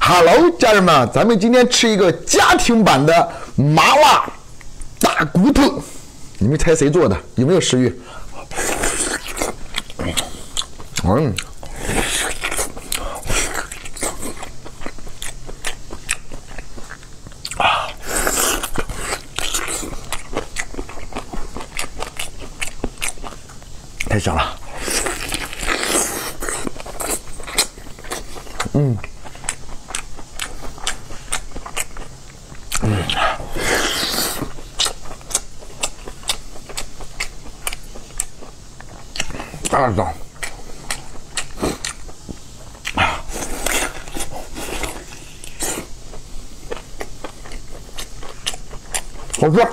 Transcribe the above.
Hello， 家人们，咱们今天吃一个家庭版的麻辣大骨头，你们猜谁做的？有没有食欲？太香了。大香。好吃。